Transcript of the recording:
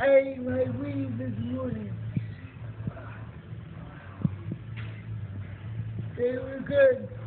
I ate my weed this morning. They were good.